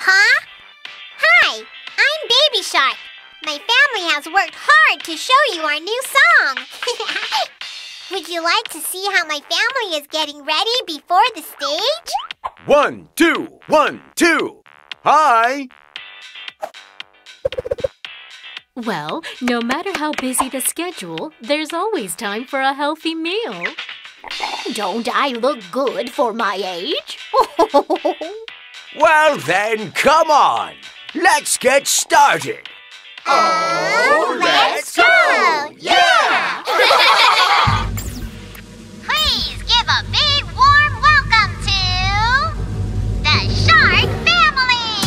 Huh? Hi, I'm Baby Shark. My family has worked hard to show you our new song. Would you like to see how my family is getting ready before the stage? 1, 2, 1, 2. Hi! Well, no matter how busy the schedule, there's always time for a healthy meal. Don't I look good for my age? Well then, come on. Let's get started. Oh, let's go! Yeah! Please give a big warm welcome to the Shark family!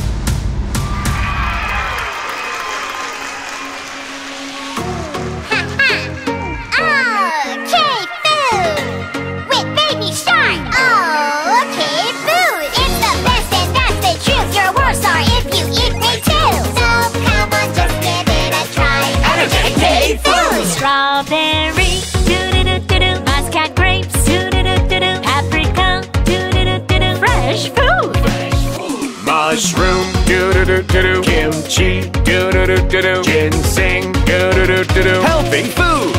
Okay, food! With Baby Shark! Okay, food! It's the best and that's the truth! You're a world star if you eat me too! So come on, just give it a try! Energetic Day food! Strawberry, do-do-do-do-do. Muscat grapes, do-do-do-do-do. Paprika, do-do-do-do-do. Fresh food. Mushroom, do-do-do-do-do. Kimchi, do-do-do-do-do. Ginseng, do-do-do-do-do. Healthy food!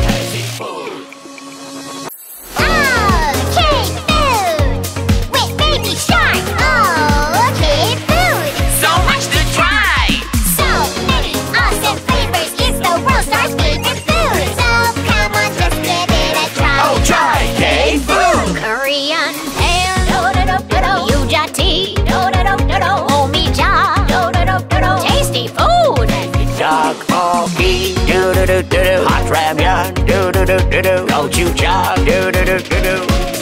Okay, food! With Baby Shark! Okay, food! So much to try! So many awesome flavors! It's the world star's favorite food! So come on, just give it a try! Oh, try K-food! Korean pear, do-do-do-do-do. Yuja tea, do-do-do-do-do. Omija, do-do-do-do-do. Tasty food. Tteokbokki, do-do-do-do-do. Hot ramyun, do-do-do-do-do. Gochujang, do-do-do-do-do.